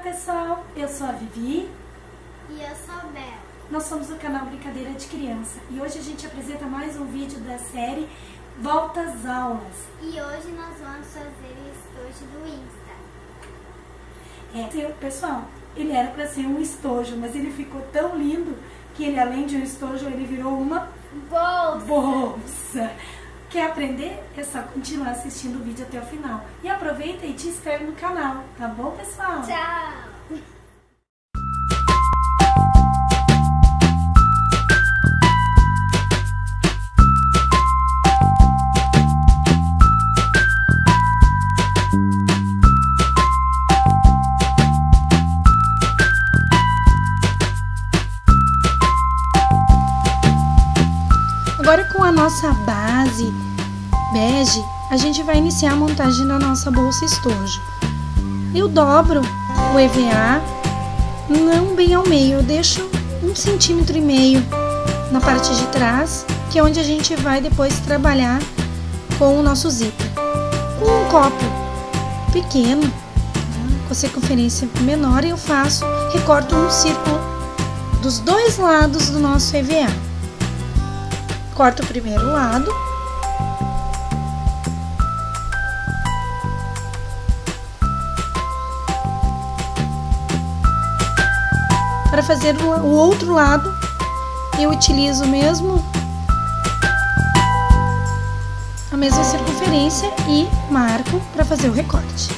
pessoal, eu sou a Vivi e eu sou a Bel. Nós somos do canal Brincadeira de Criança e hoje a gente apresenta mais um vídeo da série Volta às Aulas. E hoje nós vamos fazer o estojo do Insta. Pessoal, ele era para ser um estojo, mas ele ficou tão lindo que ele, além de um estojo, ele virou uma bolsa. Quer aprender? É só continuar assistindo o vídeo até o final. E aproveita e te inscreve no canal, tá bom, pessoal? Tchau! Agora, com a nossa base bege, a gente vai iniciar a montagem da nossa bolsa estojo. Eu dobro o EVA, não bem ao meio, eu deixo 1,5 cm na parte de trás, que é onde a gente vai depois trabalhar com o nosso zíper. Com um copo pequeno, com circunferência menor, eu recorto um círculo dos dois lados do nosso EVA. Corto o primeiro lado. Para fazer o outro lado, eu utilizo a mesma circunferência e marco para fazer o recorte.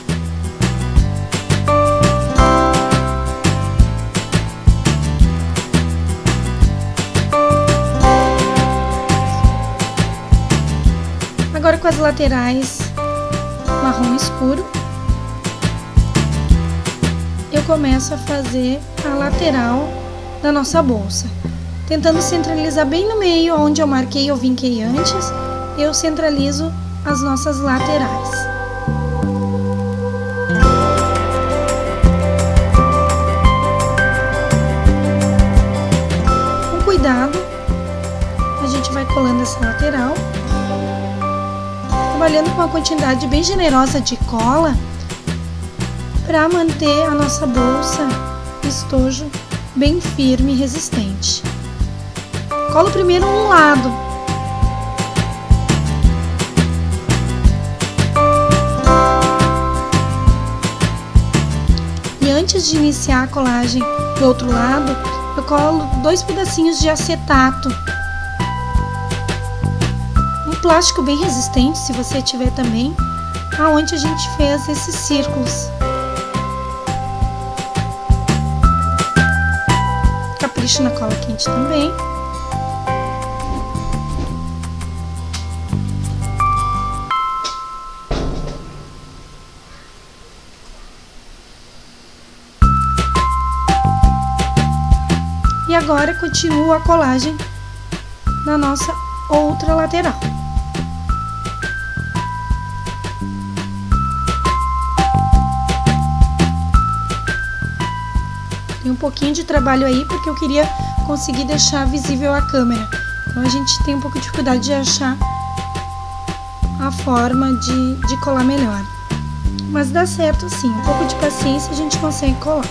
Agora, com as laterais marrom escuro, eu começo a fazer a lateral da nossa bolsa, tentando centralizar bem no meio, onde eu marquei ou vinquei antes, eu centralizo as nossas laterais. Com cuidado, a gente vai colando essa lateral, trabalhando com uma quantidade bem generosa de cola para manter a nossa bolsa estojo bem firme e resistente. Colo primeiro um lado. E antes de iniciar a colagem do outro lado, eu colo 2 pedacinhos de acetato. Plástico bem resistente, se você tiver também, aonde a gente fez esses círculos. Capricho na cola quente também. E agora continuo a colagem na nossa outra lateral. Tem um pouquinho de trabalho aí, porque eu queria conseguir deixar visível a câmera. Então a gente tem um pouco de dificuldade de achar a forma de colar melhor. Mas dá certo sim, um pouco de paciência a gente consegue colar.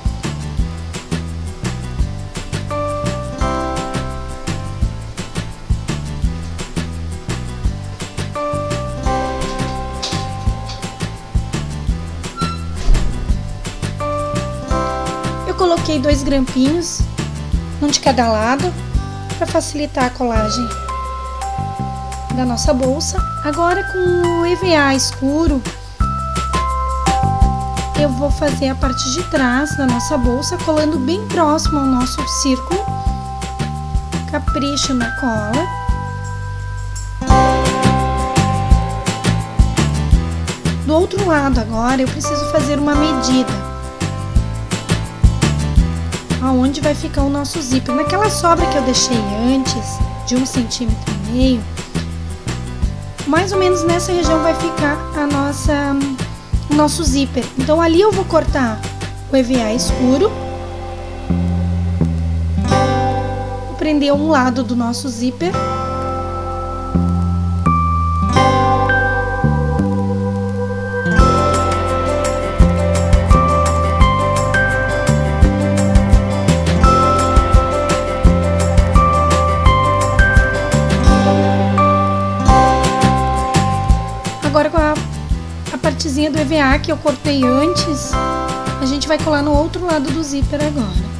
Coloquei 2 grampinhos, um de cada lado, para facilitar a colagem da nossa bolsa. Agora, com o EVA escuro, eu vou fazer a parte de trás da nossa bolsa, colando bem próximo ao nosso círculo. Capricho na cola. Do outro lado agora, eu preciso fazer uma medida aonde vai ficar o nosso zíper. Naquela sobra que eu deixei antes, de 1,5 cm, mais ou menos nessa região vai ficar o nosso zíper. Então ali eu vou cortar o EVA escuro, vou prender um lado do nosso zíper partezinha do EVA que eu cortei antes, a gente vai colar no outro lado do zíper agora.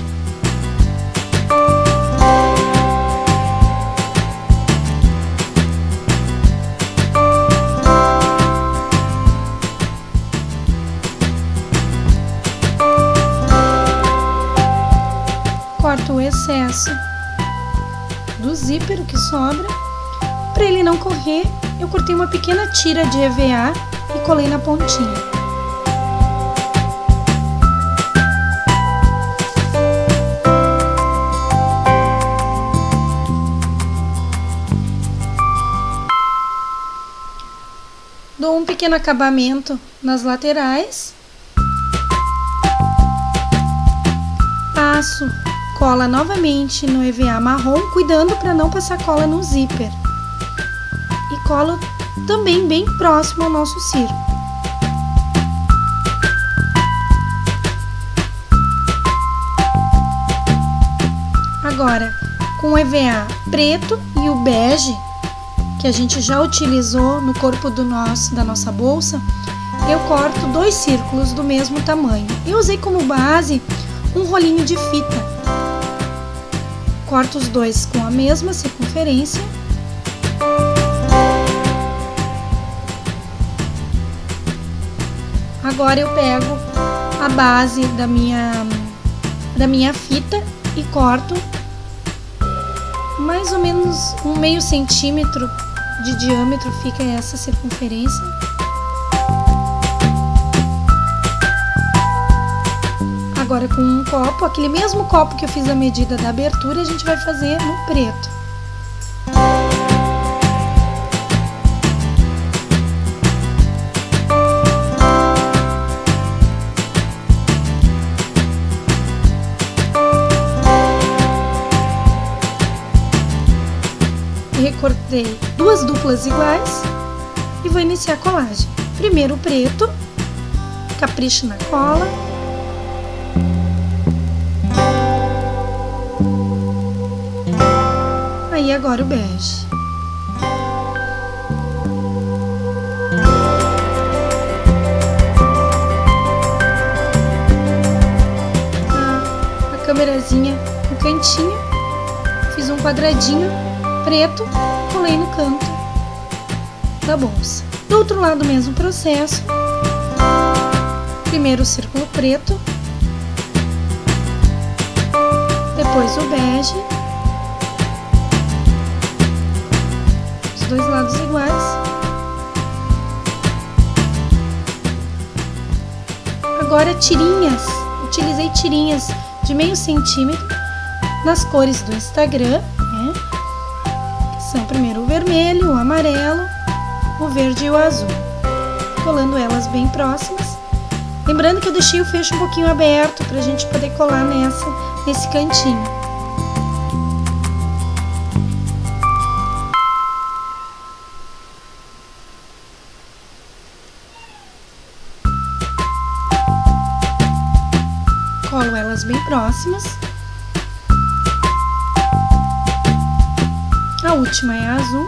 Corto o excesso do zíper, o que sobra. Para ele não correr, eu cortei uma pequena tira de EVA e colei na pontinha. Dou um pequeno acabamento nas laterais. Passo cola novamente no EVA marrom, cuidando para não passar cola no zíper. E colo também bem próximo ao nosso círculo. Agora, com o EVA preto e o bege, que a gente já utilizou no corpo da nossa bolsa, eu corto 2 círculos do mesmo tamanho. Eu usei como base um rolinho de fita. Corto os 2 com a mesma circunferência. Agora eu pego a base da minha fita e corto mais ou menos um meio centímetro de diâmetro, fica essa circunferência. Agora com um copo, aquele mesmo copo que eu fiz a medida da abertura, a gente vai fazer no preto. Recortei 2 duplas iguais e vou iniciar a colagem. Primeiro o preto, capricho na cola. Aí agora o bege. A câmerazinha no cantinho, fiz um quadradinho preto, colei no canto da bolsa. Do outro lado, o mesmo processo. Primeiro o círculo preto, depois o bege, os 2 lados iguais. Agora tirinhas, utilizei tirinhas de meio centímetro nas cores do Instagram, né? São primeiro o vermelho, o amarelo, o verde e o azul, colando elas bem próximas. Lembrando que eu deixei o fecho um pouquinho aberto para a gente poder colar nesse cantinho. Colo elas bem próximas. A última é a azul.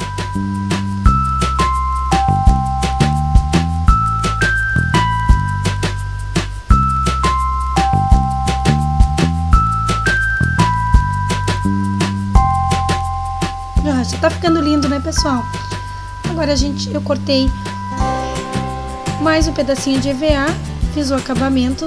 Já tá ficando lindo, né, pessoal? Agora eu cortei mais um pedacinho de EVA, fiz o acabamento.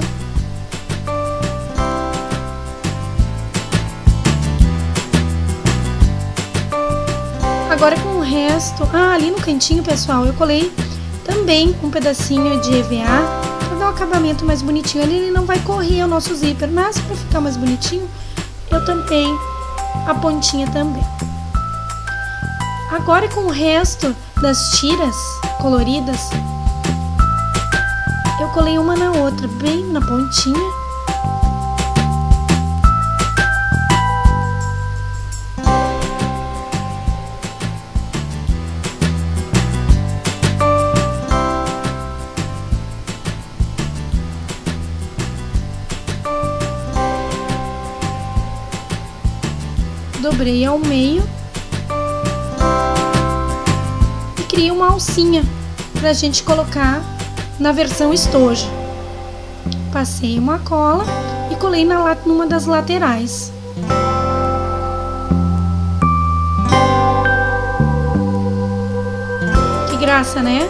Agora com o resto, ali no cantinho, pessoal, eu colei também um pedacinho de EVA para dar um acabamento mais bonitinho. Ele não vai correr o nosso zíper, mas para ficar mais bonitinho, eu tampei a pontinha também. Agora com o resto das tiras coloridas, eu colei uma na outra, bem na pontinha. Dobrei ao meio e criei uma alcinha pra gente colocar na versão estojo. Passei uma cola e colei numa das laterais. Que graça, né?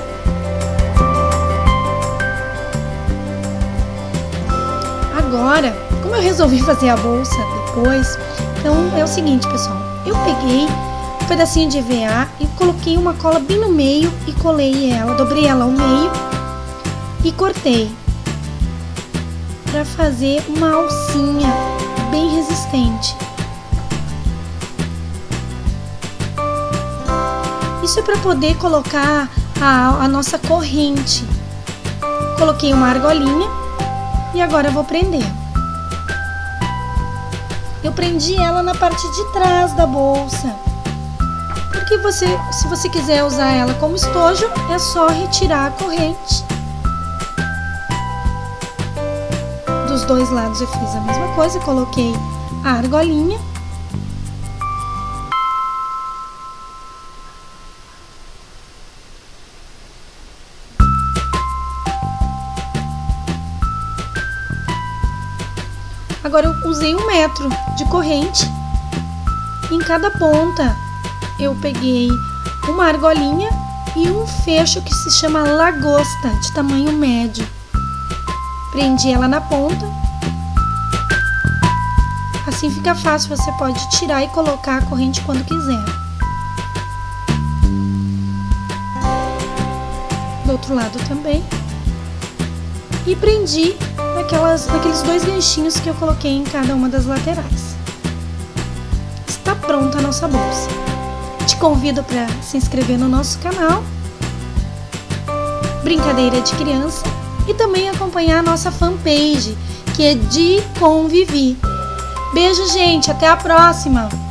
Agora, como eu resolvi fazer a bolsa depois, então é o seguinte, pessoal. Eu peguei um pedacinho de EVA e coloquei uma cola bem no meio e colei ela, dobrei ela ao meio e cortei para fazer uma alcinha bem resistente. Isso é para poder colocar a nossa corrente. Coloquei uma argolinha e agora eu vou prender. Eu prendi ela na parte de trás da bolsa. Porque se você quiser usar ela como estojo, é só retirar a corrente. Dos dois lados eu fiz a mesma coisa, coloquei a argolinha. Agora eu usei 1 metro de corrente. Em cada ponta eu peguei uma argolinha e um fecho que se chama lagosta, de tamanho médio. Prendi ela na ponta. Assim fica fácil, você pode tirar e colocar a corrente quando quiser. Do outro lado também. E prendi naqueles 2 ganchinhos que eu coloquei em cada uma das laterais. Está pronta a nossa bolsa. Te convido para se inscrever no nosso canal Brincadeira de Criança e também acompanhar a nossa fanpage, que é de Convivi. Beijo, gente, até a próxima!